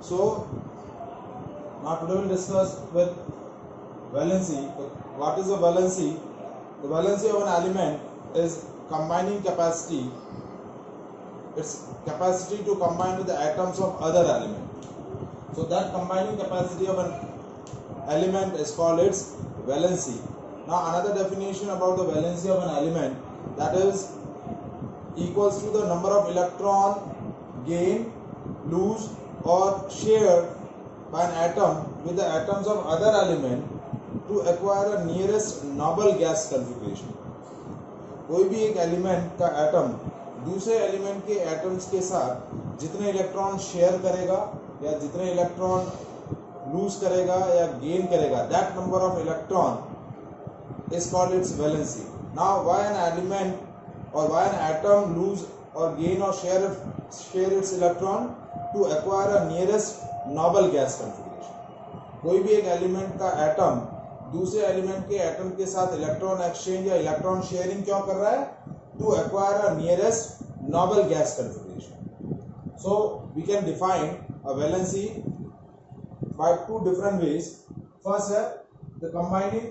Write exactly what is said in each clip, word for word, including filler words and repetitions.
So now today we'll discuss with valency. What is the valency? The valency of an element is combining capacity, its capacity to combine with the atoms of other element. So that combining capacity of an element is called its valency. Now another definition about the valency of an element, that is equals to the number of electron gained, lose or shared by an atom with the atoms of other element to acquire a nearest noble gas configuration. कोई भी एक element का atom दूसरे element के atoms के साथ जितने electron share करेगा या जितने इलेक्ट्रॉन लूज करेगा या गेन करेगा, that number of electron is called its valency. Now why an element और व्हाई एन एटम लूज और गेन और share share its electron to acquire a nearest noble gas configuration. कोई भी एक element का एटम दूसरे element के atom के साथ इलेक्ट्रॉन एक्सचेंज या इलेक्ट्रॉन शेयरिंग क्यों कर रहा है? To acquire a nearest noble gas configuration. So we can define a valency by two different ways. First है the combining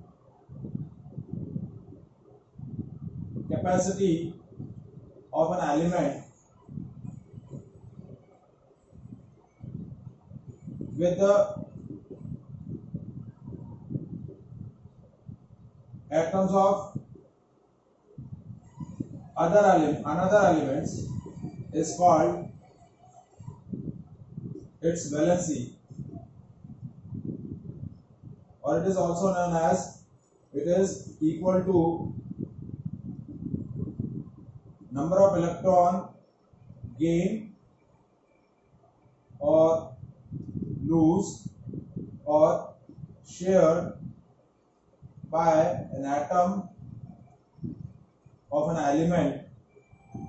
capacity of an element with the atoms of other element, another elements is called its valency, or it is also known as it is equal to number of electron gain or lose or shared by an atom of an element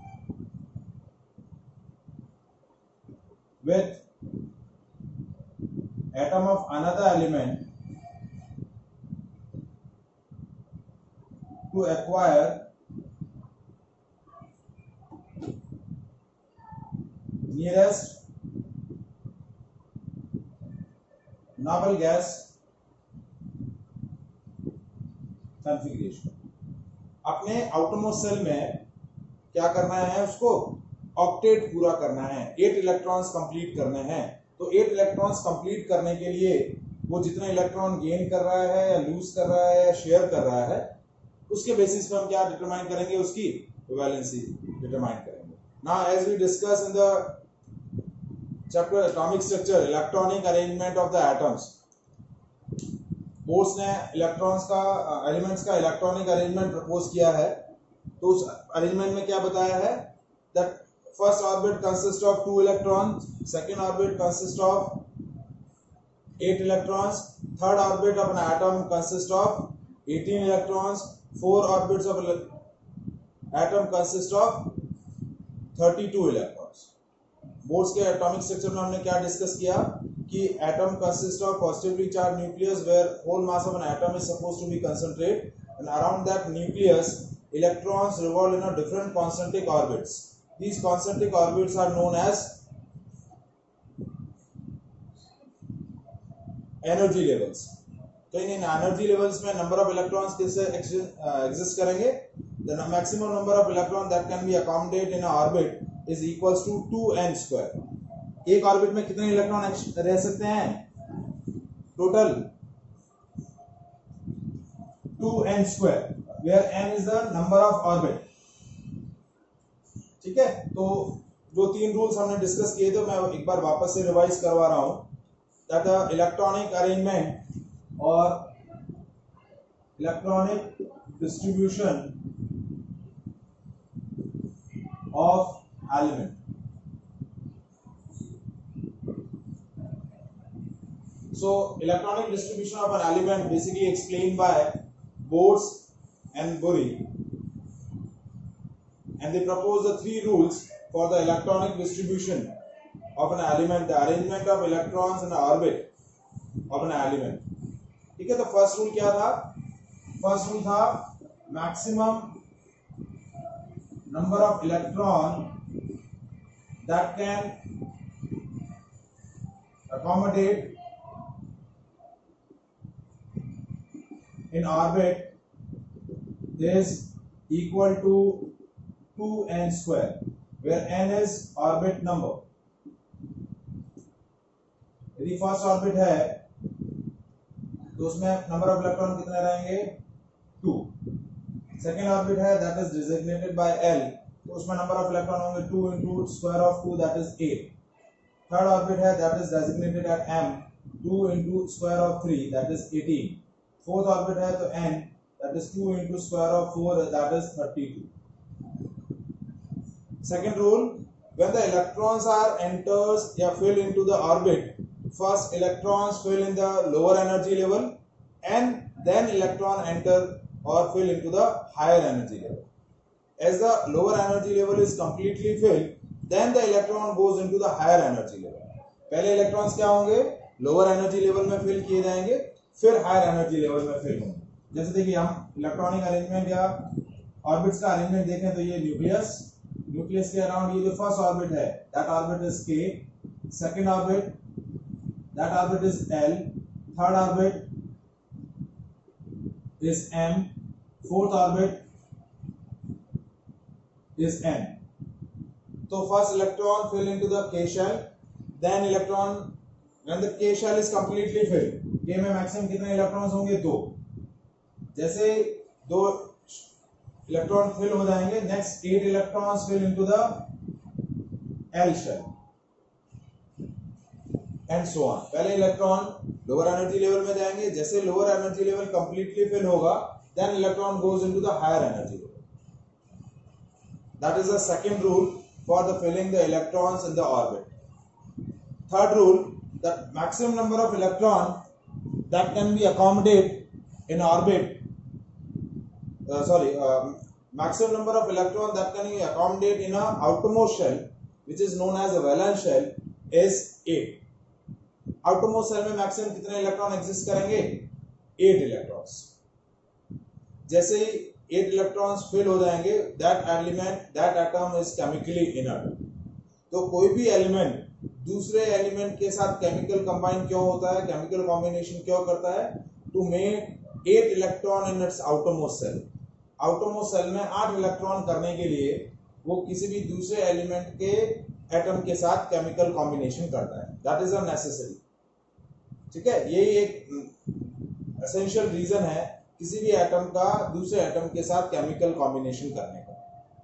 with atom of another element to acquire nearest noble gas configuration. अपने outermost cell में क्या करना है? उसको octet पूरा करना है, eight electrons complete करने हैं. तो एट इलेक्ट्रॉन्स कंप्लीट करने के लिए वो जितने इलेक्ट्रॉन गेन कर रहा है या लूज कर रहा है या शेयर कर रहा है, उसके बेसिस पे हम क्या डिटरमाइन करेंगे? उसकी वैलेंसी डिटरमाइन करेंगे. Now as we discuss in the chapter atomic structure, electronic arrangement of the atoms, Bohr's ने इलेक्ट्रॉन्स का एलिमेंट्स का इलेक्ट्रॉनिक अरेंजमेंट प्रपोज किया है. तो उस अरेंजमेंट में क्या बताया है? That first orbit consist of two electrons, second orbit consist of eight electrons, third orbit of an atom consist of eighteen electrons, four orbits of atom consist of thirty-two electrons. Bourse के atomic structure में हमने क्या discuss किया कि atom consist of positively charge nucleus where whole mass of an atom is supposed to be concentrate and around that nucleus electrons revolve in a different concentric orbits. These concentric orbits are known as energy levels. तो इन energy levels में number of electrons किससे exist करेंगे? The maximum number of electron that can be accommodate in a orbit is equals to two n square. एक orbit में कितने electron रह सकते हैं? Total two n square, where n is the number of orbit. ठीक है, तो जो तीन रूल्स हमने डिस्कस किए थे मैं एक बार वापस से रिवाइज करवा रहा हूं. दैट इलेक्ट्रॉनिक अरेंजमेंट और electronic distribution of element. So electronic distribution of an element basically explained by Bohr's and Bury, and they propose the three rules for the electronic distribution of an element, the arrangement of electrons in orbit of an element. ठीक है, तो first rule क्या था? First rule था maximum number of electron that can accommodate in orbit is equal to two n square, where n is orbit number. यदि first orbit है तो उसमें नंबर ऑफ इलेक्ट्रॉन कितने रहेंगे? टू. सेकेंड ऑर्बिट है that is designated by L, तो उसमें number of electron होंगे two into square of two that is eight. Third orbit है that is designated at M, two into square of three that is eighteen. Fourth orbit है तो N that is two into square of four that is thirty two. Second rule, when the electrons are enters or fill into the orbit, first electrons fill in the lower energy level and then electron enter or fill into the higher energy level. As the lower energy level is completely filled, then the electron goes into the higher energy level. पहले electrons क्या होंगे? lower energy level में fill किए जाएंगे, फिर higher energy level में fill होंगे. जैसे देखिए हम इलेक्ट्रॉनिक अरेंजमेंट या ऑर्बिट्स का अरेंजमेंट देखें तो ये न्यूक्लियस, न्यूक्लियस के अराउंड ये जो फर्स्ट ऑर्बिट है that orbit is K, second orbit that orbit is L, third orbit is M, fourth orbit is N. तो first electron fill into the K shell, then electron when the K shell is completely filled, K में maximum कितने electrons होंगे? दो. जैसे दो electron fill हो जाएंगे, next eight electrons fill into the L shell and so on. पहले electron lower energy level में जाएंगे, जैसे lower energy level completely fill होगा then electron goes into the higher energy level. That is the second rule for the filling the electrons in the orbit. Third rule, the maximum number of electron that can be accommodate in orbit Uh, sorry, uh, maximum number of electron that can be accommodated in a outermost shell, which is known as a valence shell, is eight. outermost shell में maximum कितने electron exist करेंगे? eight electrons. जैसे ही eight electrons fill हो जाएंगे, that element, that atom is chemically inert. तो कोई भी एलिमेंट दूसरे एलिमेंट के साथ केमिकल कंबाइन क्यों होता है, केमिकल कॉम्बिनेशन क्यों करता है? To make eight electron in its outermost shell. Outermost cell में आठ इलेक्ट्रॉन करने के लिए वो किसी भी दूसरे एलिमेंट के एटम के साथ केमिकल कॉम्बिनेशन करता है. That is a necessary. ठीक है, यही एक एसेंशियल रीजन है किसी भी एटम का दूसरे एटम के साथ केमिकल कॉम्बिनेशन करने का.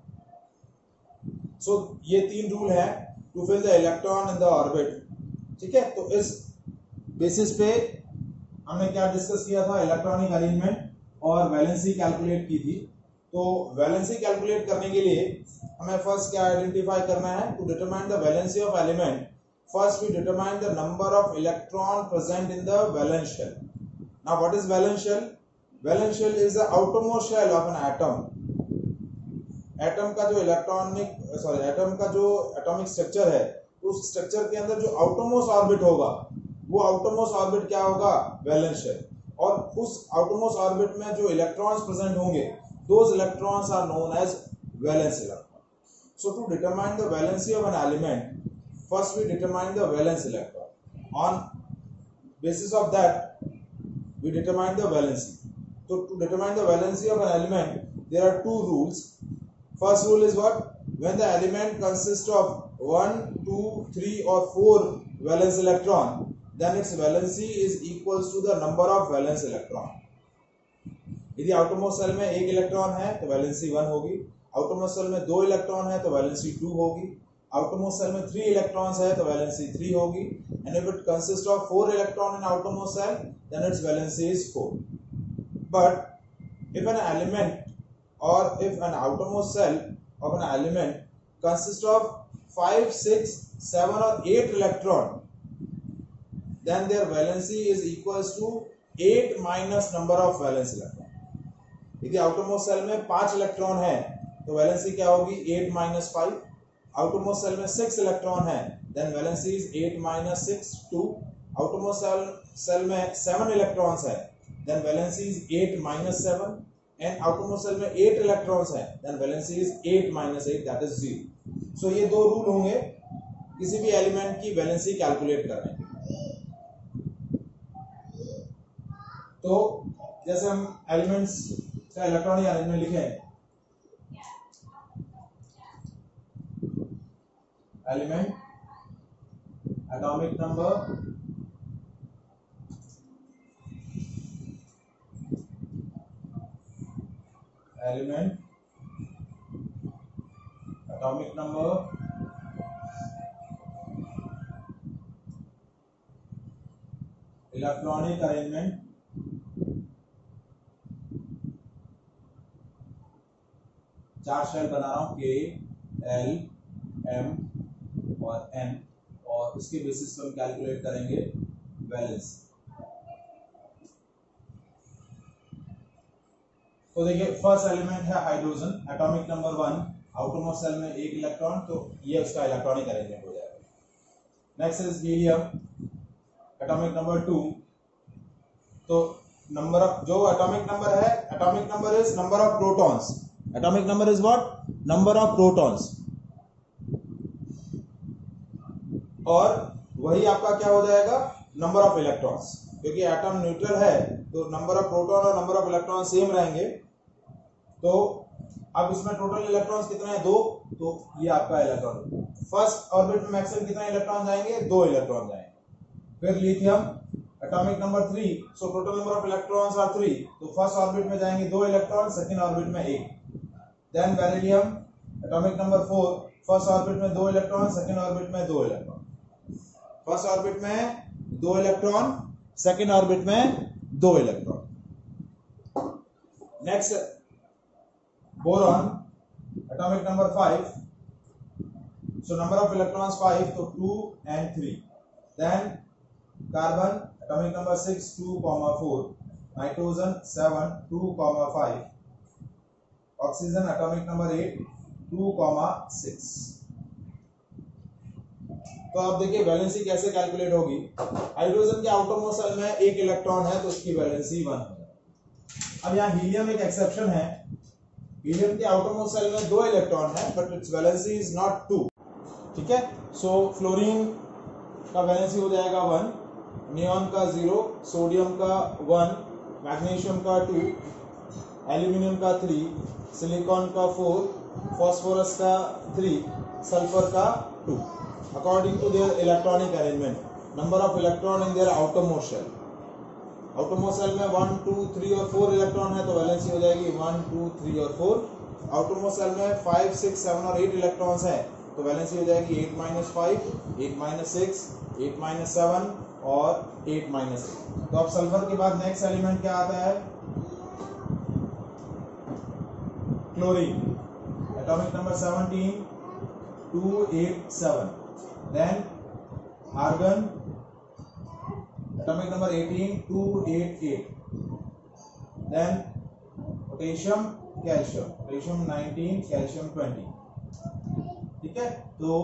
सो so, ये तीन रूल है to fill the electron in the orbit. ठीक है, तो इस बेसिस पे हमने क्या डिस्कस किया था? इलेक्ट्रॉनिक अरेंजमेंट और वैलेंसी कैलकुलेट की थी. तो वैलेंसी कैलकुलेट करने के लिए हमें फर्स्ट क्या आइडेंटिफाई करना है? To determine the valency of element, first we determine the number of electron present in the valence shell. Now what is valence shell? Valence shell is the outermost shell of an atom. Atom का जो electronic sorry atom का जो atomic structure है, उस structure के अंदर जो outermost orbit होगा वो आउटरमोस्ट ऑर्बिट क्या होगा? Valence shell. और उस आउटरमोस्ट ऑर्बिट में जो इलेक्ट्रॉन्स प्रेजेंट होंगे those electrons are known as valence electron. So to determine the valency of an element, first we determine the valence electron. On basis of that we determine the valency. तो to determine the valency of an element there are two rules. First rule is what? When the element consist of one, two, three or four valence electron, then its valency is equals to the number of valence electron. यदि outermost cell में एक electron है तो valency one होगी, outermost cell में दो electron है तो वैलेंसी टू होगी, आउटरमोस्ट सेल में थ्री इलेक्ट्रॉन्स है तो वैलेंसी थ्री होगी, and if it consist of four electron in outermost cell then its valency is four. But if an element और if an outermost cell of an element consist of five, six, seven or eight electron, then their valency is equals to eight minus number of valence electron. यदि outermost cell में पांच electron है तो valency क्या होगी? eight minus five. outermost cell में six electron है then valency is eight minus six, two. outermost cell cell में seven इलेक्ट्रॉन्स है then valency is eight minus seven. and outermost cell में eight इलेक्ट्रॉन्स है then valency is eight minus eight, that is zero. So so, ये दो rule होंगे किसी भी element की वैलेंसी कैलकुलेट करने के. तो जैसे हम एलिमेंट्स का इलेक्ट्रॉनिक अरेंजमेंट लिखें, element, atomic number, element, atomic number, electronic arrangement, चार शेल बना रहा हूं, के, एल, एम और एन, और उसके बेसिस पर हम कैलकुलेट करेंगे वैलेंस। तो देखिए फर्स्ट एलिमेंट है hydrogen, atomic number one, outermost shell में एक इलेक्ट्रॉन, तो ये उसका इलेक्ट्रॉनिक अरेंजमेंट हो जाएगा। Next is helium, atomic number two, तो नंबर ऑफ, जो एटॉमिक नंबर है, atomic number is number of protons, atomic number is what, number of protons, और वही आपका क्या हो जाएगा, नंबर ऑफ इलेक्ट्रॉन्स, क्योंकि एटम न्यूट्रल है तो नंबर ऑफ प्रोटॉन और नंबर ऑफ इलेक्ट्रॉन सेम रहेंगे। तो अब इसमें टोटल इलेक्ट्रॉन्स कितने हैं, दो, तो ये आपका इलेक्ट्रॉन, फर्स्ट ऑर्बिट में मैक्सिमम कितने इलेक्ट्रॉन जाएंगे, दो इलेक्ट्रॉन जाएंगे। फिर lithium, atomic number three, so total number of electrons are three, तो फर्स्ट ऑर्बिट में जाएंगे दो इलेक्ट्रॉन, सेकंड ऑर्बिट में एक। Then beryllium, atomic number four, first orbit में दो इलेक्ट्रॉन, सेकंड ऑर्बिट में दो इलेक्ट्रॉन, फर्स्ट ऑर्बिट में दो इलेक्ट्रॉन, सेकंड ऑर्बिट में दो electron. Next boron, atomic number five, so number of electrons five, तो two and three. Then carbon, atomic number six, two comma four, nitrogen seven, two comma five, oxygen atomic number eight, two comma six. तो आप देखिए valency कैसे calculate होगी। Hydrogen के outer most shell में एक electron है तो उसकी वैलेंसी वन है। अब यहाँ हीलियम एक एक्सेप्शन है, हीलियम के आउटर मोस्ट शेल में दो इलेक्ट्रॉन है but its valency is not two, ठीक है। सो फ्लोरीन का वैलेंसी हो जाएगा वन, नियॉन का जीरो, सोडियम का वन, मैग्नीशियम का टू, एल्यूमिनियम का थ्री, सिलिकॉन का फोर, फॉस्फोरस का थ्री, सल्फर का two, according to their electronic arrangement, number of electron in their outermost shell. outermost shell में वन, टू, थ्री और four electron है तो वैलेंसी हो जाएगी वन, टू, थ्री और फोर। outermost shell में फाइव, सिक्स, सेवन और एट इलेक्ट्रॉन्स है तो वैलेंसी हो जाएगी eight minus five, eight minus six, eight minus seven और एट माइनस एट। तो अब सल्फर के बाद नेक्स्ट एलिमेंट क्या आता है, chlorine, atomic number seventeen, two eight seven. Then argon, atomic number eighteen, two eight eight. Then potassium, calcium, potassium nineteen, calcium twenty. ठीक है, तो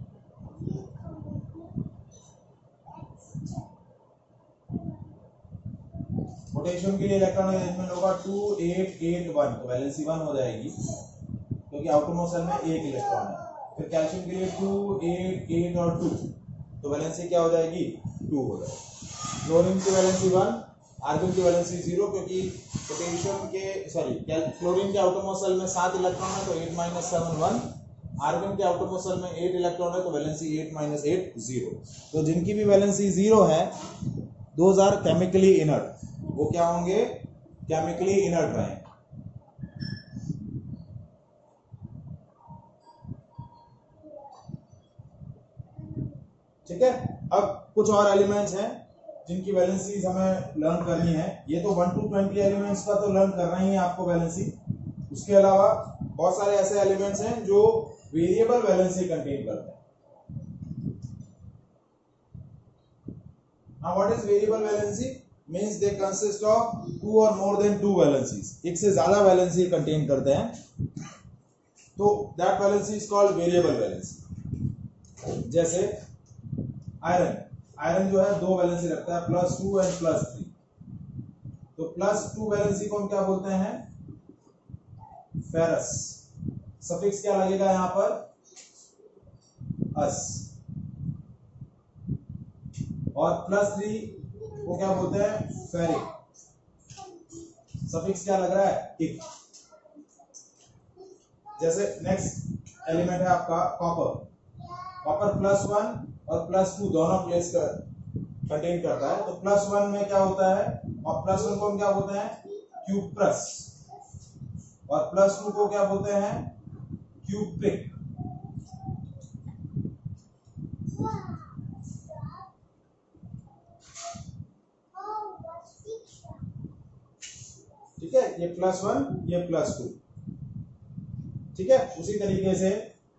पोटेशियम के लिए इलेक्ट्रॉनिक अरेंजमेंट होगा टू एट एट वन, तो वैलेंसी वन हो जाएगी क्योंकि आउटर मोस्ट शेल में एक इलेक्ट्रॉन है। फिर कैल्शियम के लिए टू, एट, एट और टू, तो वैलेंसी क्या हो जाएगी, टू हो जाएगी। क्लोरीन की वैलेंसी वन, आर्गन की वैलेंसी जीरो, क्योंकि पोटेशियम के सॉरी क्लोरीन के आउटर मोस्ट शेल में सात इलेक्ट्रॉन है तो eight minus seven one, argon के आउटर मोस्ट शेल में एट इलेक्ट्रॉन है तो valency eight minus eight zero. तो जिनकी भी वैलेंसी जीरो है दोज आर केमिकली इनर्ट, वो क्या होंगे, केमिकली इनर्ट रहेंगे। ठीक है, अब कुछ और एलिमेंट्स हैं जिनकी वैलेंसीज हमें लर्न करनी है। ये तो वन टू ट्वेंटी एलिमेंट्स का तो लर्न करना ही है आपको वैलेंसी। उसके अलावा बहुत सारे ऐसे एलिमेंट्स हैं जो वेरिएबल वैलेंसी कंटेन करते हैं। Now what is variable valency? Means they consist of two or more than two valencies. एक से ज्यादा वैलेंसी कंटेन करते हैं तो that valency is called variable valency। जैसे आयरन, आयरन जो है दो वैलेंसी रखता है, plus two and plus three. तो प्लस टू वैलेंसी को हम क्या बोलते हैं, फेरस। सफिक्स क्या लगेगा यहां पर, अस। और प्लस थ्री को क्या बोलते हैं, फेरिक। सफिक्स क्या लग रहा है, इक। जैसे नेक्स्ट एलिमेंट है आपका कॉपर। कॉपर प्लस वन और प्लस टू दोनों प्लेस कर कंटेन करता है। तो प्लस वन में क्या होता है, और प्लस वन को हम क्या बोलते हैं, क्यूप्रस, और प्लस टू को क्या बोलते हैं, क्यूप्रिक। ठीक है, ये प्लस वन, ये प्लस टू। ठीक है, उसी तरीके से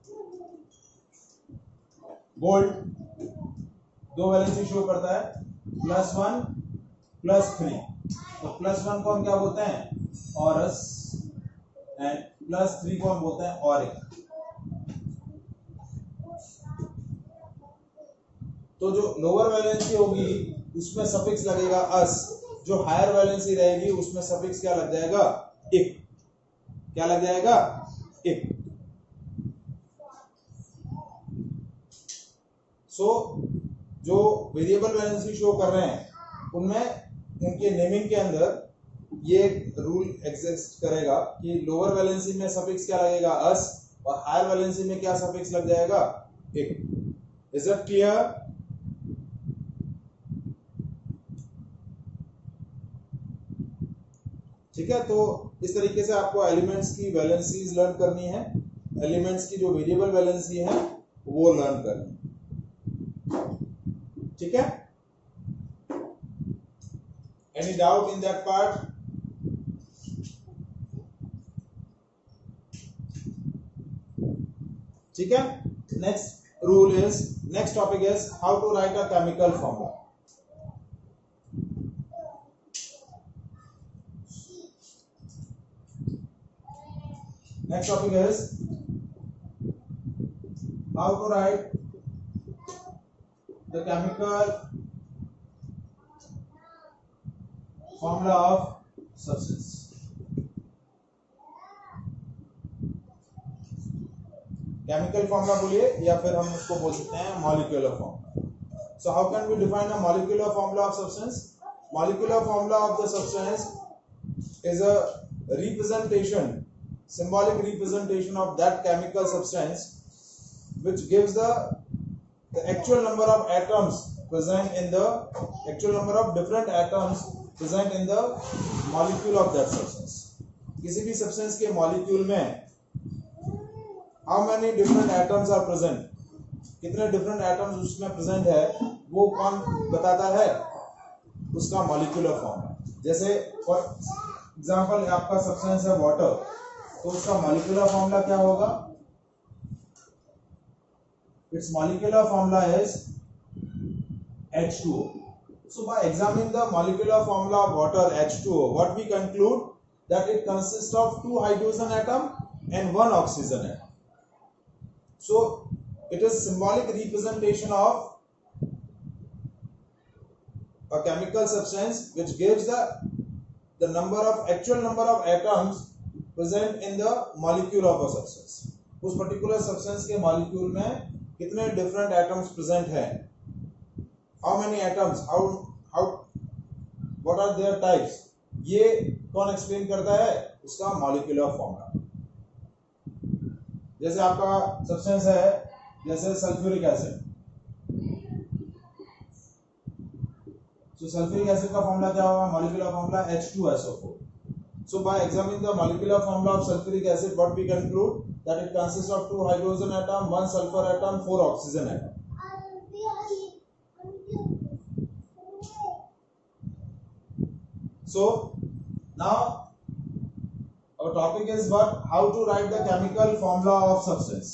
गोल्ड दो वैलेंसी शो करता है, प्लस वन प्लस थ्री। तो प्लस वन को हम क्या बोलते हैं, ऑरस, एंड प्लस थ्री को हम बोलते हैं ऑरिक। तो जो लोअर वैलेंसी होगी उसमें सफिक्स लगेगा अस, जो हायर वैलेंसी रहेगी उसमें सफिक्स क्या लग जाएगा, इक। क्या लग जाएगा, इक। सो so, जो वेरिएबल वैलेंसी शो कर रहे हैं उनमें उनके नेमिंग के अंदर ये रूल एग्जिस्ट करेगा कि लोअर वैलेंसी में सफिक्स क्या लगेगा, अस, और हायर वैलेंसी में क्या सफिक्स लग जाएगा, इक। Is it clear? ठीक है, तो इस तरीके से आपको एलिमेंट्स की वैलेंसीज लर्न करनी है, एलिमेंट्स की जो वेरिएबल वैलेंसी है वो लर्न करनी है। ठीक है, any doubt in that part? ठीक है, next rule is, next topic is how to write a chemical formula. Next topic is how to write the chemical formula of substance. Chemical formula बोलिए या फिर हम उसको बोल सकते हैं molecular formula. So how can we define a molecular formula of substance? Molecular formula of the substance is a representation, symbolic representation of that chemical substance which gives the, the actual number of atoms present in the actual number of different atoms present in the molecule of that substance. किसी भी substance के molecule में how many different atoms are present, कितने different atoms उसमें present है वो कौन बताता है, उसका molecular formula। जैसे for example आपका substance है water, तो उसका मॉलिक्यूलर फॉर्मूला क्या होगा, it's molecular formula is H two O. So by examining the molecular formula of water H two O, what we conclude that it consists of two hydrogen atom and one oxygen atom. So it is symbolic representation of a chemical substance which gives the the number of actual number of atoms present in the molecule of a substance. उस particular substance के molecule में कितने different atoms present हैं, how many atoms, how how what are their types, ये कौन explain करता है, उसका molecular formula। जैसे आपका substance है जैसे sulfuric acid, तो sulfuric acid का formula क्या होगा, molecular formula H two S O four. So by examining the molecular formula of sulfuric acid, what we conclude that it consists of two hydrogen atom, one sulfur atom, four oxygen atom. So now our topic is what, how to write the chemical formula of substance.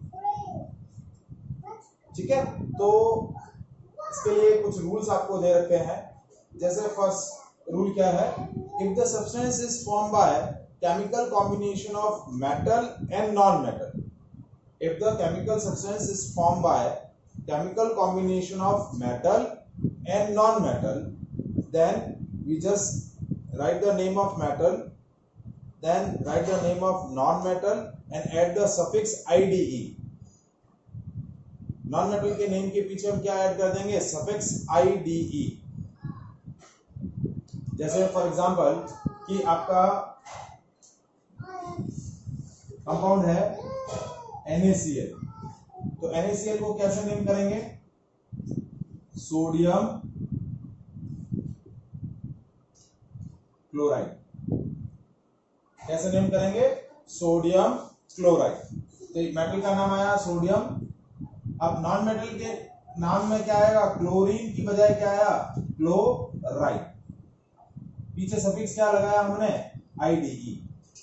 ठीक है, तो इसके लिए कुछ rules आपको दे रखे हैं। जैसे फर्स्ट रूल क्या है, if the substance is formed by chemical combination of metal and non-metal, if the chemical substance is formed by chemical combination of metal and non-metal, then we just write the name of metal, then write the name of non-metal and add the suffix ide. non-metal के name के पीछे हम क्या add कर देंगे, suffix ide. जैसे for example कि आपका कंपाउंड है एन ए सी एल, तो एन ए सी एल को कैसे नेम करेंगे? Sodium chloride. कैसे नेम करेंगे? Sodium chloride. तो मेटल का नाम आया सोडियम। अब नॉन मेटल के नाम में क्या आएगा? क्लोरीन की बजाय क्या आया? क्लोराइड। पीछे सफिक्स क्या लगाया हमने? आईडीई।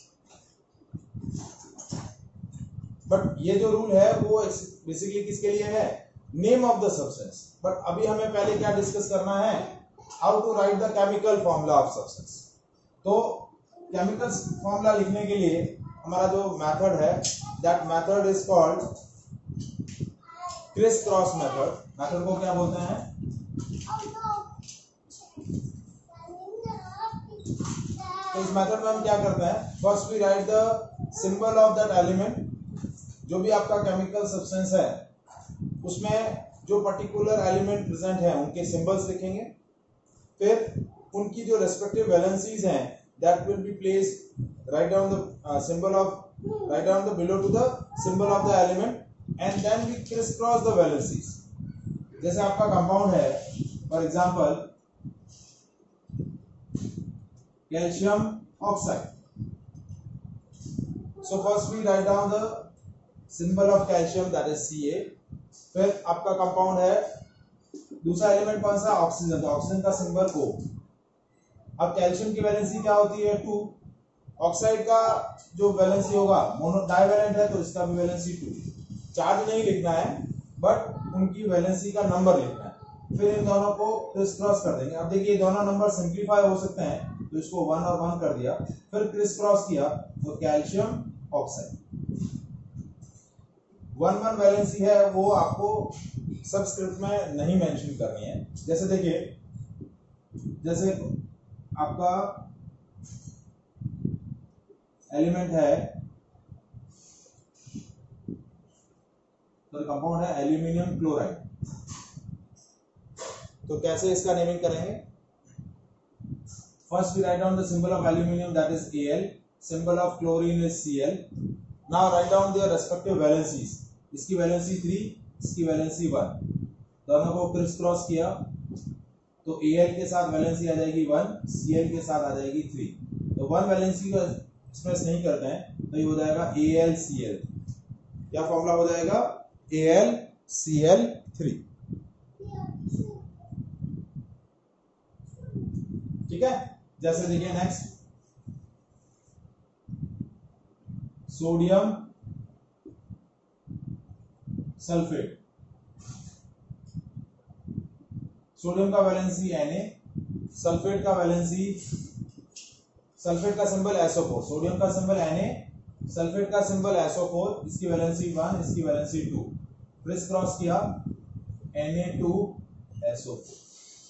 बट ये जो रूल है वो बेसिकली किसके लिए है? Name of the substance. But अभी हमें पहले क्या डिस्कस करना है? How to write the chemical formula of substance. तो केमिकल फॉर्मूला लिखने के लिए हमारा जो मेथड है, that method is called criss cross method. Method को क्या बोलते हैं? तो इस मेथड में हम क्या करते हैं? First we write the symbol of that element. जो भी आपका केमिकल सब्सटेंस है उसमें जो पर्टिकुलर एलिमेंट प्रेजेंट है उनके सिंबल्स लिखेंगे। फिर उनकी जो रेस्पेक्टिव वैलेंसीज हैं, that will be placed right down the symbol of right down the below to the symbol of the element and then we criss cross the valencies. जैसे आपका compound है, for example calcium oxide. So first we write down the symbol of calcium, that is C A. फिर आपका compound है, दूसरा element कौन सा? Oxygen. तो ऑक्सीजन का सिंबल O। अब कैल्शियम की वैलेंसी क्या होती है? टू। ऑक्साइड का जो वैलेंसी होगा, मोनो डाइवैलेंट है तो इसका भी वैलेंसी टू। चार्ज नहीं लिखना है बट उनकी वैलेंसी का नंबर लिखना है। फिर इन दोनों को क्रिस क्रॉस कर देंगे। अब देखिए दोनों नंबर सिंप्लीफाई हो सकते हैं, तो इसको वन और वन कर दिया, फिर क्रिस क्रॉस किया तो calcium oxide. One one valency है वो आपको सबस्क्रिप्ट में नहीं मेंशन करनी है। जैसे देखिए, जैसे आपका एलिमेंट है, तो कंपाउंड है एल्यूमिनियम क्लोराइड। तो कैसे इसका नेमिंग करेंगे? First we write down the symbol of aluminium, that is A L. Symbol of chlorine is C L. Now write down their respective valencies. इसकी वैलेंसी थ्री, इसकी valency one. दोनों को criss cross किया तो Al के साथ valency आ जाएगी one, Cl के साथ आ जाएगी थ्री। तो वन वैलेंसी को एक्सप्रेस नहीं करते हैं तो ये हो जाएगा AlCl। क्या फॉर्मूला हो जाएगा? AlCl three. ठीक है। जैसे देखिए नेक्स्ट, सोडियम सल्फेट। सोडियम का वैलेंसी Na, सल्फेट का वैलेंसी, सल्फेट का symbol S O four, sodium का सिंबल Na, सल्फेट का सिंबल एस ओ फोर। इसकी वैलेंसी वन, इसकी वैलेंसी टू। क्रिस क्रॉस किया Na two S O four.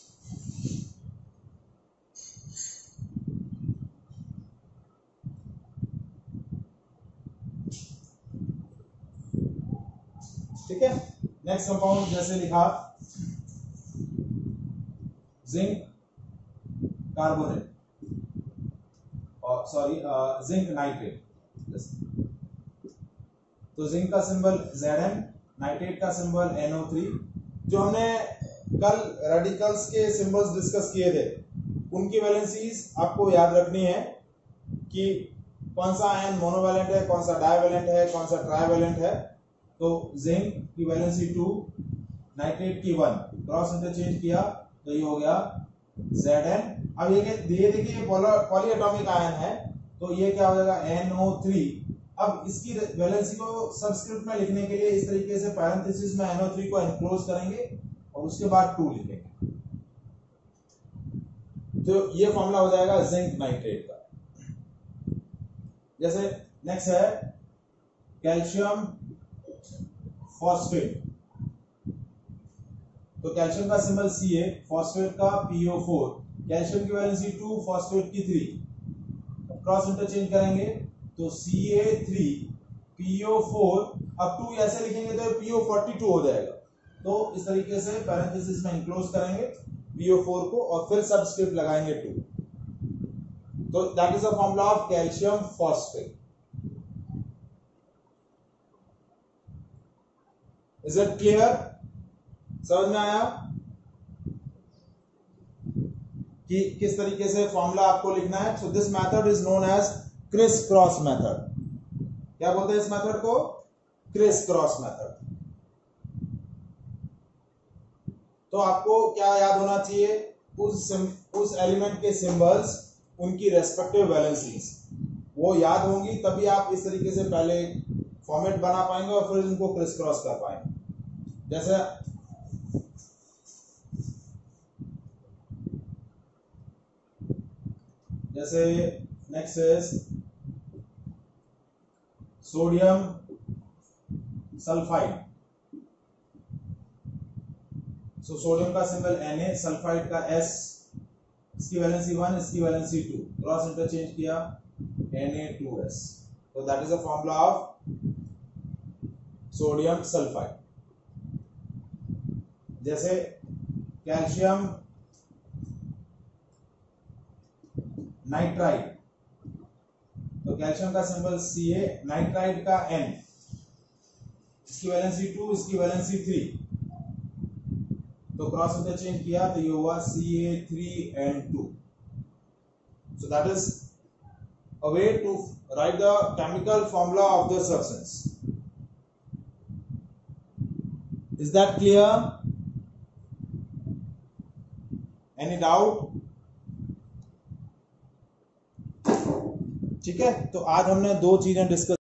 ठीक है। नेक्स्ट कंपाउंड जैसे लिखा जिंक कार्बोनेट, और सॉरी जिंक नाइट्रेट। तो जिंक का सिंबल Zn, नाइट्रेट का सिंबल एन ओ थ्री। जो हमने कल रेडिकल्स के सिंबल्स डिस्कस किए थे उनकी वैलेंसीज आपको याद रखनी है कि कौन सा आयन मोनोवैलेंट है, कौन सा डाइवैलेंट है, कौन सा ट्राइवैलेंट है। तो जिंक की वैलेंसी टू, नाइट्रेट की वन। क्रॉस इंटरचेंज किया तो ये हो गया Zn। अब ये ये देखिए ये पॉली एटॉमिक आयन है तो ये क्या हो जाएगा एन ओ थ्री। अब इसकी वैलेंसी को सबस्क्रिप्ट में लिखने के लिए इस तरीके से पैरेंथेसिस में एन ओ थ्री को एनक्लोज करेंगे और उसके बाद टू लिखेंगे। तो ये फॉर्मूला हो जाएगा जिंक नाइट्रेट का। जैसे नेक्स्ट है कैल्शियम फॉस्फेट। तो कैल्शियम का सिंबल सी ए, फॉस्फेट का पी ओ फोर। कैल्शियम की वैलेंसी टू, फॉस्फेट की थ्री। क्रॉस इंटरचेंज करेंगे तो C A three P O four. अब टू ऐसे लिखेंगे तो पी ओ फोर्टी टू हो जाएगा। तो इस तरीके से पैरेंथेसिस में इनक्लोज करेंगे पी ओ फोर को और फिर सबस्क्रिप्ट लगाएंगे टू। तो that is the formula of calcium phosphate. Is it clear? समझ में आया कि किस तरीके से फॉर्मूला आपको लिखना है? So this method is known as criss cross method. क्या बोलते हैं इस मेथड को? Criss cross method. तो आपको क्या याद होना चाहिए? उस उस एलिमेंट के सिंबल्स, उनकी रेस्पेक्टिव वैलेंसीज वो याद होंगी, तभी आप इस तरीके से पहले फॉर्मेट बना पाएंगे और फिर इनको क्रिस क्रॉस कर पाएंगे. जैसे जैसे next is sodium sulphide. So sodium का सिंबल Na, सल्फाइड का S, इसकी वैलेंसी वन, इसकी वैलेंसी टू, क्रॉस इंटरचेंज किया Na टू S. तो that is the formula of sodium sulphide. जैसे कैल्शियम नाइट्राइड, तो कैल्शियम का सिंबल Ca, नाइट्राइड का N, इसकी वैलेंसी टू, इसकी वैलेंसी थ्री, तो क्रॉस इंटरचेंज किया तो ये हुआ C A three N two. So that is a way to write the chemical formula of the substance. Is that clear? Any doubt? ठीक है, तो आज हमने दो चीजें डिस्कस